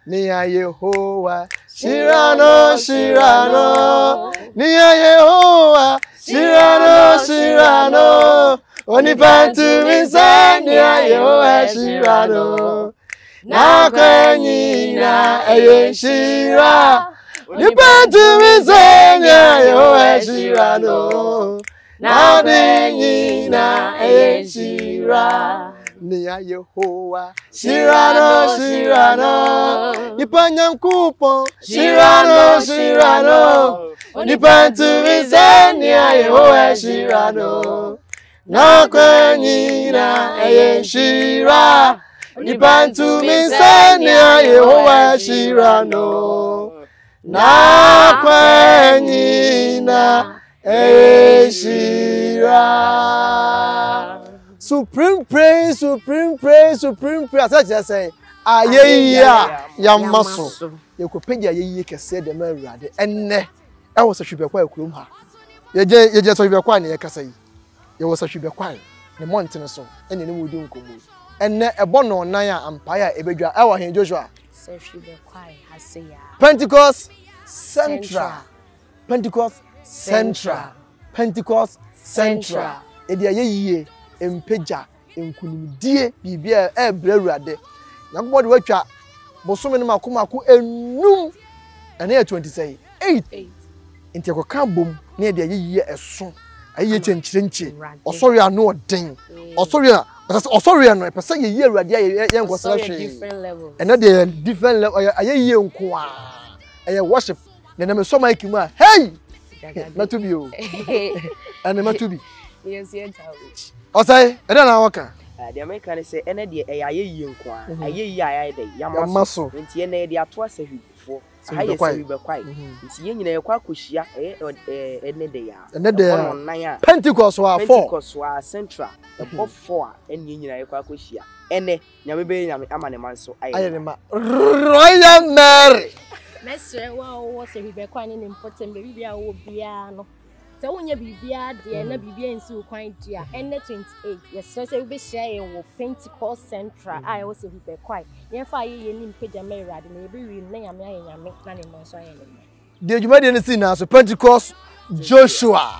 Nia Yehowa, Shirano, Shirano, Nia Yehowa, Shirano, Shirano, Onipantu Misa, Nia Yehowa, Shirano, Nakwenina, Eye Shira, Onipantu Misa, Nia Yehowa, Shirano, Nakwenina, Eye Shira. Nia Yehowa, Shirano, Shirano, Nipanyam Kupo, Shirano, Shirano, Nipantu Misa, Nia Yehowa, Shirano, Nakwenina, Eye Shira, Nipantu Misa, Nia Yehowa, Shirano, Nakwenina, Eye Shira. Supreme praise, supreme praise, supreme praise. As I say, ayeya yamaso. You could pay ye can say the merade. And I was a sugar quite room. You just over quite near Cassay. You was a sugar quite the mountain so, and the new doom come. And a bono naya empire, a big hour in Joshua. So sugar quite has say Pentecost Central. Pentecost Central. Pentecost Central. Edia ye. Empeja enkunimdie bibia ebrewrade yakobode watwa bosome ne makomaku enum ene 28 enti akoka bom ne de ayiye eso ayiye chenchirenchi osori ano odin osori ano pese yeyi awrade ye nkosara hwe ene de different level ayiye nko a aye worship ne me so mike mu a hey matubi o ene matubi yes yet outreach Osai, I don't know what. The American say, and the aye nkwa, aye aye day, Yamaso, and Tiene the Atwas before. I say, Bekwai. It's yen in a quakushia, and they are. And then Pentecost were 4. Pentecost were central, above 4, and yen a quakushia. And then Yamabe Amanaman, so I am Royal Mary. Master, well, was a Bekwai important baby, I will be no. So when you be there, na bibia nsi kwan dia and 28 yes so say we share wo Pentecost Central I was a Bekwai ye fa ye ni mpeda merade na be wi na yame ayanyame na ne monso aye ne de djuma de nsi na so Pentecost Joshua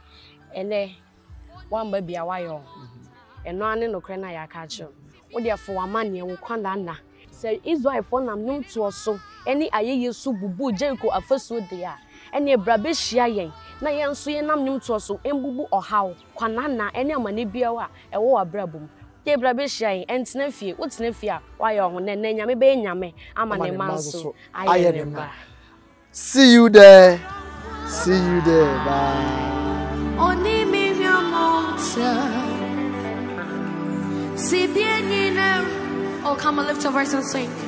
ene wan ba bia wayo eno ane no kre na ya ka che wo de fo amane wo kwanda na say Israel for nam no to so eni aye yesu bubu Jericho afaso de a ene brabe hia yen na yenso yenam nim to so embubu ohaw kwanana ene amane biawa ewo abrabum ke brabe hia entena fie wotena fie a waye ho ne nyame be nyame amane manso ayemba. See you there, bye. Oni mi viamota si bien you know. Oh, come on, lift your voice and sing.